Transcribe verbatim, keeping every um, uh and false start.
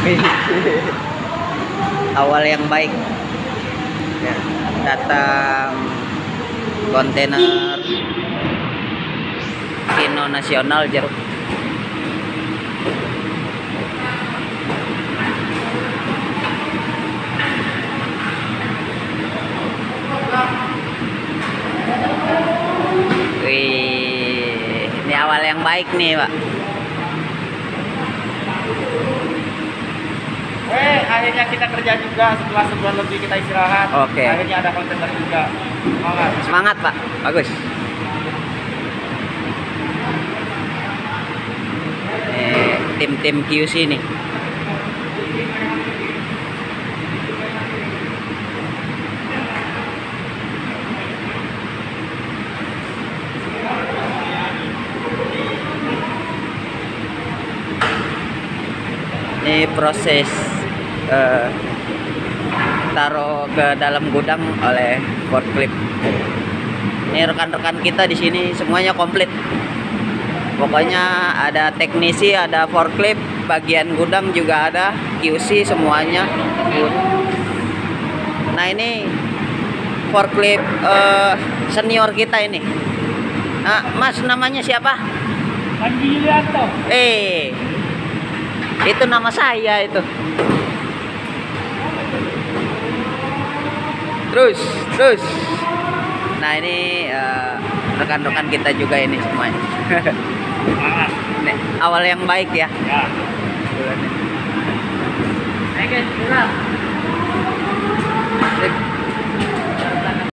Awal yang baik ya, datang kontainer Kino Nasional jeruk. Wih, ini awal yang baik nih, Pak. Eh, akhirnya kita kerja juga setelah sebulan lebih kita istirahat. Oke. Akhirnya ada kontainer juga. Semangat. Semangat, Pak. Bagus. Eh, tim-tim Q C nih. Ini proses uh, taruh ke dalam gudang oleh forklift. Ini rekan-rekan kita di sini semuanya komplit. Pokoknya ada teknisi, ada forklift, bagian gudang juga ada, Q C semuanya. Nah ini forklift uh, senior kita ini. Nah, Mas namanya siapa? Panji Yulianto. Eh, itu nama saya itu. Terus, terus. Nah ini uh, rekan-rekan kita juga ini semuanya. Nih, awal yang baik ya. Ya. Oke,